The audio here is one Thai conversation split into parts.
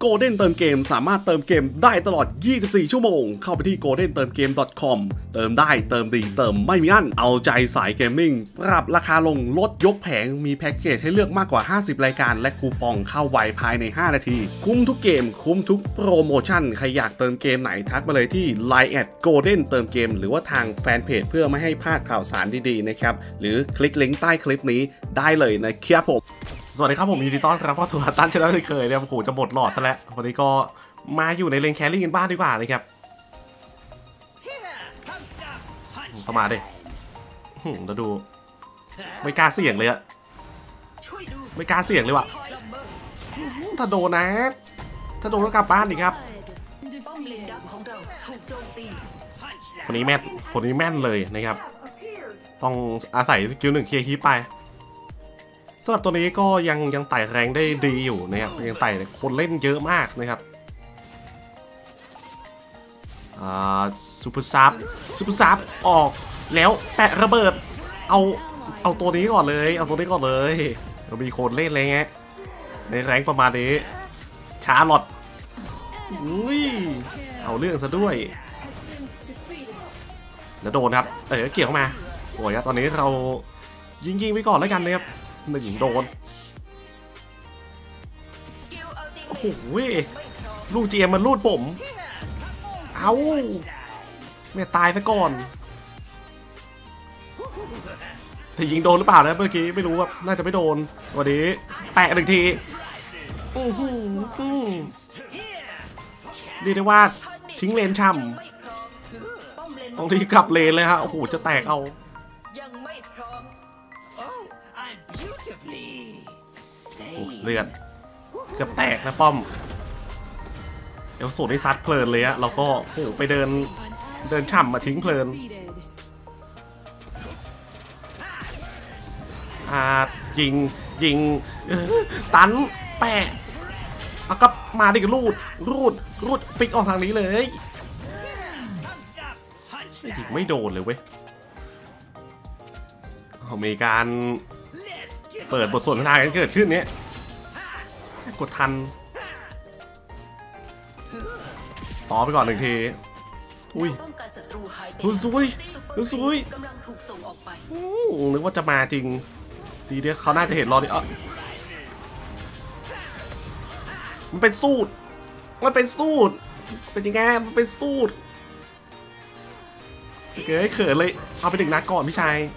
Golden เติมเกมสามารถเติมเกมได้ตลอด 24 ชั่วโมงเข้าไปที่ goldentermgame.com เติมได้เติมดีเติมไม่มีอั้นเอาใจสายเกมมิ่งปรับราคาลงลดยกแผงมีแพ็กเกจให้เลือกมากกว่า50รายการและคูปองเข้าไวภายใน5นาทีคุ้มทุกเกมคุ้มทุกโปรโมชั่นใครอยากเติมเกมไหนทักมาเลยที่ Line @Golden เติมเกมหรือว่าทางแฟนเพจเพื่อไม่ให้พลาดข่าวสารดีๆนะครับหรือคลิกลิงก์ใต้คลิปนี้ได้เลยนะครับผมสวัสดีครับผมยินดีต้อนรับเข้าสู่ตั้นชนะเลยเคยเนี่ยโอ้โหจะหมดหลอดซะแล้ววันนี้ก็มาอยู่ในเลนแครี่กันบ้างดีกว่านะครับเข้ามาดิเราดูไม่กล้าเสี่ยงเลยอะไม่กล้าเสี่ยงเลยว่ะถ้าโดนนะถ้าโดนก็กลับบ้านดิครับคนนี้แม่นเลยนะครับต้องอาศัยสกิล1เคลียร์คีไปสำหรับตัวนี้ก็ยังไต่แรงได้ดีอยู่นะครับยังไต่คนเล่นเยอะมากนะครับซูเปอร์ซับออกแล้วแปะระเบิดเอาตัวนี้ก่อนเลยเรามีคนเล่นอะไรเงี้ยในแรงประมาณนี้ชาร์ลอตเอาเรื่องซะด้วยแล้วโดนครับเกี่ยวมาโอ้ยตอนนี้เรายิงไปก่อนแล้วกันนะครับ1โดนโอ้โหลูกเจียมมันลูดผมเอาไม่ตายซะก่อนแต่ยิงโดนหรือเปล่านะเมื่อกี้ไม่รู้ว่าน่าจะไม่โดนวันนี้แตะ1ทีดีได้ว่าทิ้งเลนช่ำต้องรีบกลับเลนเลยฮะโอ้โหจะแตกเอาเลือดเกือบแตกนะป้อมเอลสูดได้ซัดเพลินเลยอะเราก็โอ้โหไปเดินฉ่ำมาทิ้งเพลินยิงตันแปะเอาก็มาดิรูดฟิกออกทางนี้เลยยิงไม่โดนเลยเว้ยมีการเปิดบทสนทนากันเกิดขึ้นเนี้ยกดทันต่อไปก่อน1ทีอุ้ยสวยนึกว่าจะมาจริงดีเดียวเขาน่าจะเห็นรอดิมันเป็นสูตรเป็นยังไงมันเป็นสูตรเขินเลยเอาไป1นัดก่อนพี่ชาย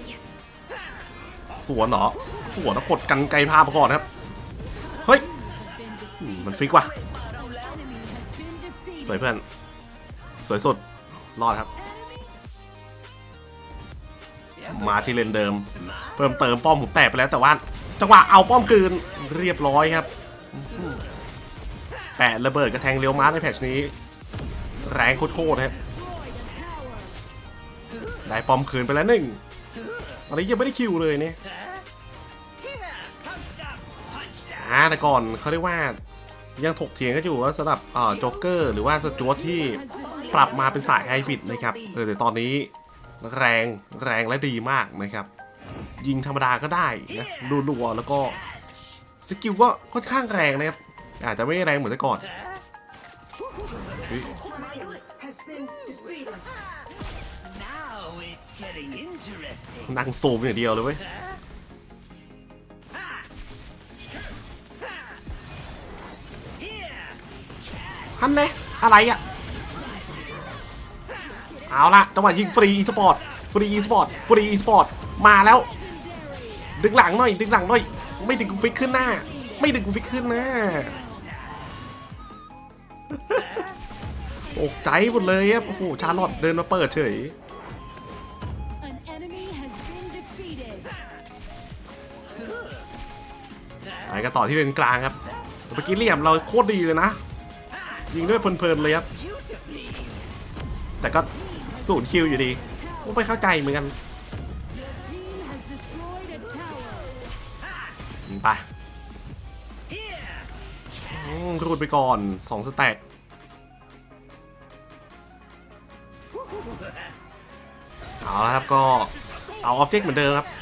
สวนเหรอแล้วกดกันไกลพาไปก่อนครับเฮ้ยมันฟิกว่ะสวยเพื่อนสวยสุดรอดครับมาที่เลนเดิมเพิ่มเติมป้อมผมแตกไปแล้วแต่ว่าจังหวะเอาป้อมคืนเรียบร้อยครับแปะระเบิดกระแทงเลี้ยวม้าในแพทช์นี้แรงโคตรครับได้ป้อมคืนไปแล้ว1ตอนนี้ยังไม่ได้คิวเลยเนี่ยแต่ก่อนเขาเรียกว่ายังถกเถียงกันอยู่ว่าสำหรับโจ๊กเกอร์หรือว่าสจ๊วตที่ปรับมาเป็นสายไฮบริดนะครับแต่ตอนนี้แรงและดีมากนะครับยิงธรรมดาก็ได้นะรัวๆแล้วก็สกิลก็ค่อนข้างแรงนะครับอาจจะไม่แรงเหมือนแต่ก่อนนั่งซูมอย่างเดียวเลยเว้ยท่านเนี่ยอะไรอ่ะเอาละจังหวะยิงฟรีอีสปอร์ตมาแล้วดึงหลังหน่อยไม่ดึงกูฟิกขึ้นหน้าตกใจหมดเลยครับโอ้โหชาร์ลอตเดินมาเปิดเฉยไปกันต่อที่เลนกลางครับเมื่อกี้เหลี่ยมเราโคตรดีเลยนะยิงด้วยเพลินๆเลยครับแต่ก็0 คิวอยู่ดีไม่เข้าใจเหมือนกันไปรูดไปก่อน2 สแต็กเอาละครับก็เอาออบเจกต์เหมือนเดิมครับ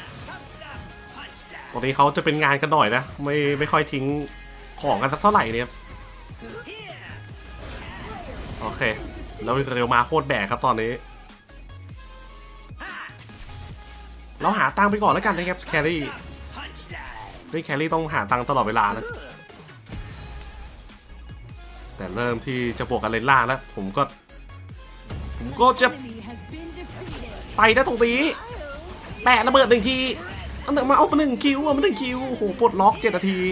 ตอนนี้เขาจะเป็นงานกันหน่อยนะไม่ค่อยทิ้งของกันสักเท่าไหร่เนี่ยโอเคแล้วเร็วมาโคตรแบกครับตอนนี้เราหาตังค์ไปก่อนแล้วกันนะครับแครี่แครี่ต้องหาตังค์ตลอดเวลานะแต่เริ่มที่จะบวกกันเลนล่างแล้วผมก็จะไปได้ตรงนี้แปะระเบิด1 ทีอันหนึ่งมาเอามา1 คิวเอามา1 คิวโอ้โหปลดล็อก7 นาที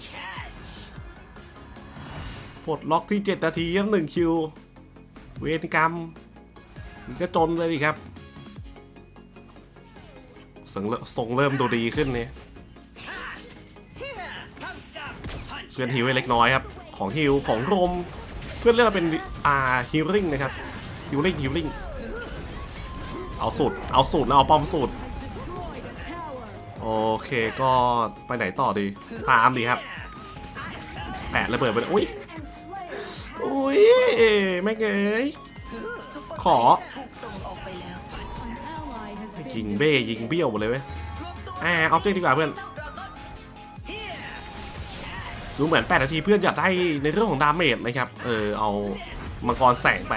ปลดล็อกที่7 นาทียัง1 คิวเวรกรรมมันก็จนเลยดิครับส่งเริ่มดูดีขึ้นเนี่ยเพื่อนฮิวเล็กน้อยครับของฮิวของโรมเพื่อนเลือกเป็นฮิลลิ่งนะครับฮิลลิ่งเอาสูตรแล้วเอาป้อมสูตรโอเคก็ไปไหนต่อดีตามดีครับแปะระเบิดไปอุ้ยไม่เงยขอยิงเบ้ยิงเบี้ยวหมดเลยเว้ยออบเจกต์ดีกว่าเพื่อนดูเหมือน8 นาทีเพื่อนอยากได้ในเรื่องของดาเมจนะครับเอามังกรแสงไป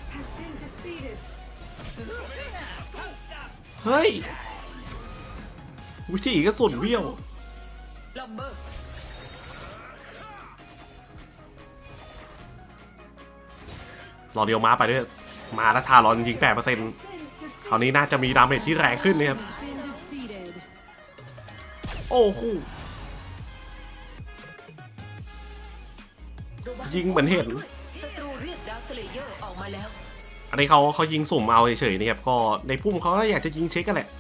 เฮ้ยวิธีก็สุดเบี้ยวรอเดียวมาไปด้วยมาแล้วทารอนยิง8%คราวนี้น่าจะมีดาเมจที่แรงขึ้นนะครับโอ้โหยิงเหมือนเห็นอันนี้เขายิงสุ่มเอาเฉยๆนะครับก็ในพุ่มเขาก็อยากจะยิงเช็คกันแหละ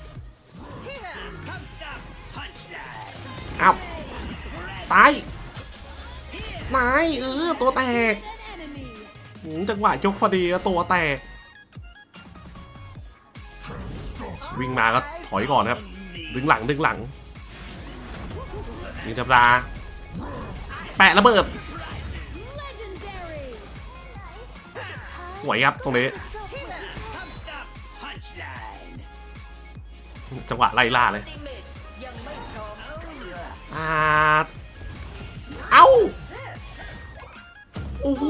อ้าวตายนายตัวแตกจังหวะยกพอดีแล้วตัวแตกวิ่งมาก็ถอยก่อนครับดึงหลังยิงธรรมดาแปะระเบิดสวยครับตรงนี้จังหวะไล่ล่าเลยเอ้าโอ้โห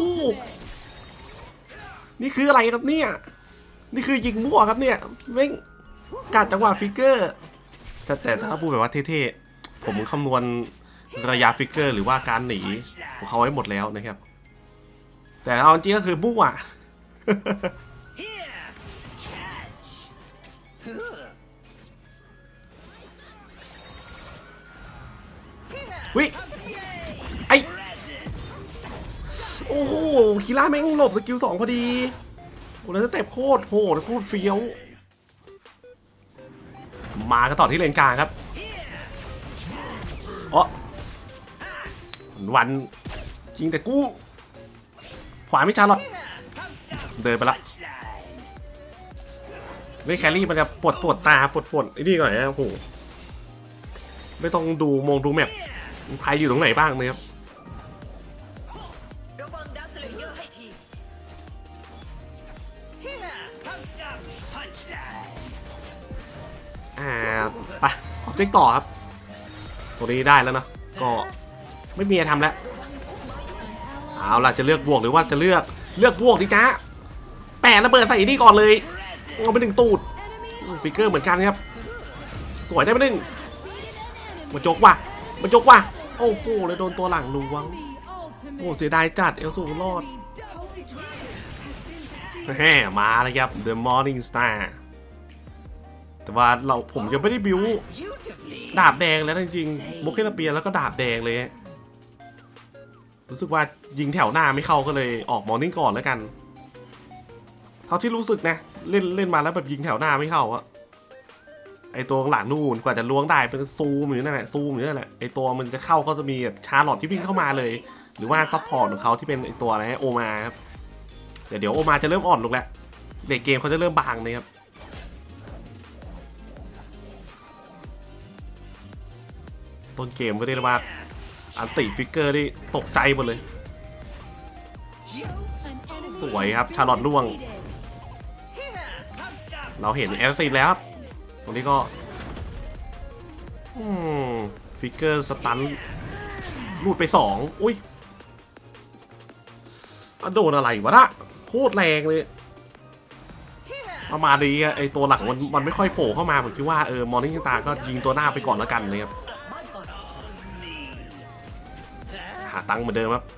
นี่คืออะไรครับเนี่ยนี่คือยิงมั่วครับเนี่ยเร่งการจังหวะฟิกเกอร์แต่ถ้าพูดแบบว่าเท่ๆผมคำนวณระยะฟิกเกอร์หรือว่าการหนีของเขาไว้หมดแล้วนะครับแต่เอาจริงก็คือมั่ววิไอโอ้โหคีร่าแม่งหลบสกิล2พอดีโอ้แล้วสเต็ปโคตรโหดโคตรเฟี้ยวมากันต่อที่เลนกลางครับวันจริงแต่กู้ขวาไม่ชาร์ลอตเดินไปละไม่แครี่มันจะปวดตาปวดไอ้นี่ก่อนนะโอ้โหไม่ต้องดูแมปใครอยู่ตรงไหนบ้างเลยครับไปออบเจกต์ต่อครับตัวนี้ได้แล้วนะก็ไม่มีอะไรทำแล้วเอาล่ะจะเลือกบวกหรือว่าจะเลือกบวกดิจ้าแปะระเบิดใส่นี่ก่อนเลยเอาไป1 ตูดฟิกเกอร์เหมือนกันครับสวยได้ไป1มาจกว่ะโอ้โหเลยโดนตัวหลังล้วงโอ้เสียดายจัดเอลสูรอดมาเลยครับ The Morning Star แต่ว่าผมยังไม่ได้บิวดาบแดงแล้วจริงๆโบเกตเปียแล้วก็ดาบแดงเลยรู้สึกว่ายิงแถวหน้าไม่เข้าก็เลยออกมอร์นิ่งก่อนแล้วกันเท่าที่รู้สึกนะเล่นมาแล้วแบบยิงแถวหน้าไม่เข้าอะไอตัวหลังนู่นกว่าจะล้วงได้เป็นซูมอยู่นั่นแหละไอตัวมันจะเข้าก็จะมีชาร์ลอตที่วิ่งเข้ามาเลยหรือว่าซัพพอร์ตของเขาที่เป็นไอตัวอะไรโอมาครับเดี๋ยวโอมาจะเริ่มอ่อนลงแล้วเด็กเกมเขาจะเริ่มบางเลยครับต้นเกมก็ได้ว่าอันติฟิกเกอร์ที่ตกใจหมดเลยสวยครับชาร์ลอตล่วงเราเห็นแอสซิดแล้วครับตรงนี้ก็ฟิกเกอร์สตันลูดไป2อุ้ยโดนอะไรวะนะโคตรแรงเลยประมาณนี้ไอตัวหลังมันไม่ค่อยโผล่เข้ามาผมคิดว่ามอร์นิ่งสตาร์ก็ยิงตัวหน้าไปก่อนแล้วกันนะครับหาตังค์เหมือนเดิมครับ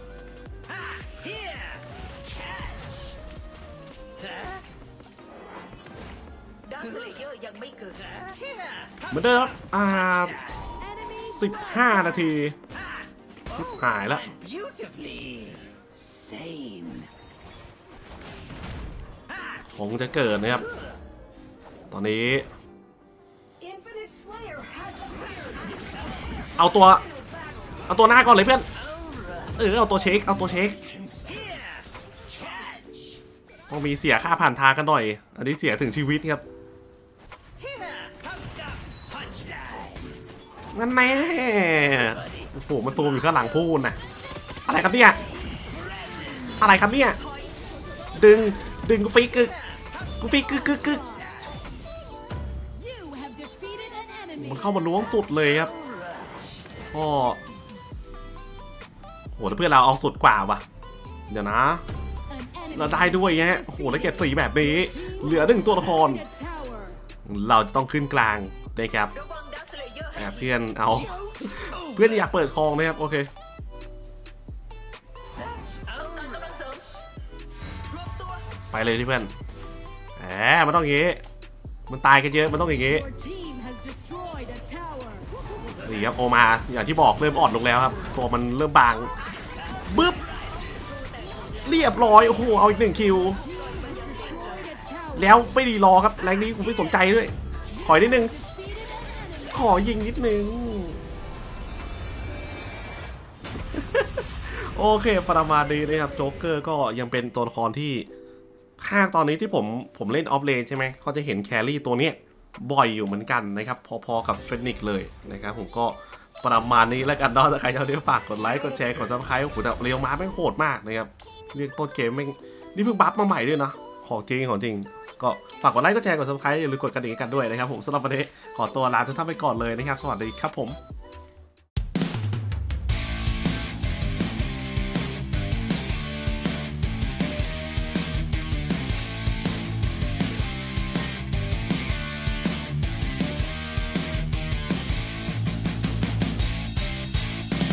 เหมือนเดิม15 นาทีหายแล้วคงจะเกิดนะครับตอนนี้เอาตัวหน้าก่อนเลยเพื่อนเอาตัวเช็คต้องมีเสียค่าผ่านทางกันหน่อยอันนี้เสียถึงชีวิตครับนั่นแน่โอ้โหมันตูมอยู่ข้างหลังพูนน่ะอะไรครับเนี่ยดึงกูฟิกกึกมันเข้ามาล้วงสุดเลยครับก็โหแล้วเพื่อนเราเอาสุดกว่าว่ะเดี๋ยวนะเราได้ด้วยฮะโอ้โหแล้วเก็บสีแบบนี้เหลือ1 ตัวละครเราจะต้องขึ้นกลางนะครับเพื่อนอยากเปิดคลองนะครับโอเคไปเลยที่เพื่อนมันต้องอย่างงี้มันตายกันเยอะมันต้องอย่างงี้นี่ครับโอมาอย่างที่บอกเริ่มอ่อนลงแล้วครับตัวมันเริ่มบางบึ๊บเรียบร้อยโอ้โหเอาอีก1 คิวแล้วไม่ดีรอครับแรงนี้กูไม่สนใจด้วยขอนิดนึงขอยิงนิดนึงโอเคประมาณนี้นะครับโจ๊กเกอร์ก็ยังเป็นตัวละครที่ถ้าตอนนี้ที่ผมเล่นออฟเลนใช่ไหมก็จะเห็นแครี่ตัวเนี้ยบ่อยอยู่เหมือนกันนะครับพอๆกับเฟนิกเลยนะครับผมก็ประมาณนี้แล้วกันเนาะถ้าใครชอบเดี๋ยวฝากกดไลค์กดแชร์กดซับสไครต์โอ้โหเรียวมาแม่งโหดมากนะครับเรียกต้นเกมแม่งนี่เพิ่งบัฟมาใหม่ด้วยนะของจริงก็ฝากกดไลค์กดแชร์กดซับสไครต์อย่าลืมกดกระดิ่งกันด้วยนะครับผมสำหรับวันนี้ขอตัวลาทุกท่านไปก่อนเลยนะครับสวัสดีครับผม